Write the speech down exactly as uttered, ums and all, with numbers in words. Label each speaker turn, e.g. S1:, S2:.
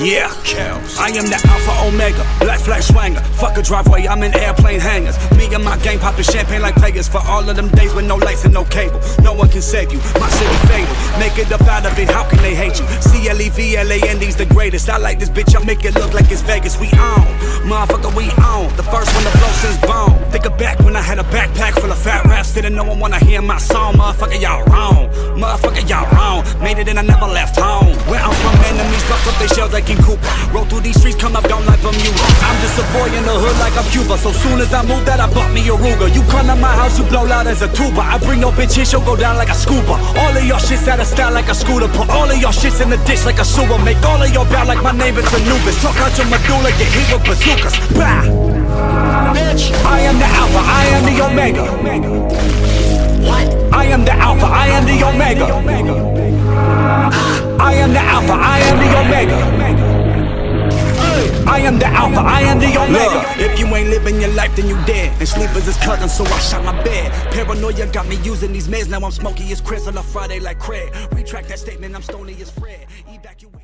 S1: Yeah, I am the Alpha Omega, black flag swanger. Fuck a driveway, I'm in airplane hangars. Me and my gang popping champagne like Vegas. For all of them days with no lights and no cable. No one can save you, my city fatal. Make it up out of it, how can they hate you? C L E V L A N D's the greatest. I like this bitch, I make it look like it's Vegas. We on, motherfucker, we on. The first one to blow since bone. Think of back when I had a backpack full of fat raps. Didn't no one wanna hear my song. Motherfucker, y'all wrong. Motherfucker, y'all wrong. Made it and I never left home. Where I'm from, enemies buff up they shells like in Cooper. Roll through these streets, come up down like Bermuda. I'm just a boy in the hood like I'm Cuba. So soon as I move that, I bought me a Ruger. You come to my house, you blow loud as a tuba. I bring your bitch in, she'll go down like a scuba. All of your shit's out of style like a scooter. Put all of your shit's in the ditch like a sewer. Make all of your bow like my name is Anubis. Talk out your medulla, get hit with bazookas. Bah! Bitch, I am the Alpha, I am the Omega. What? I am the Alpha, I am the Omega. I am the Alpha, I am the Omega. I am the Alpha, I am the Omega. Look, if you ain't living your life, then you dead. And sleepers is cousin, so I shot my bed. Paranoia got me using these meds. Now I'm smoky as Chris on a Friday like Craig. Retract that statement, I'm stony as Fred. Evacuate.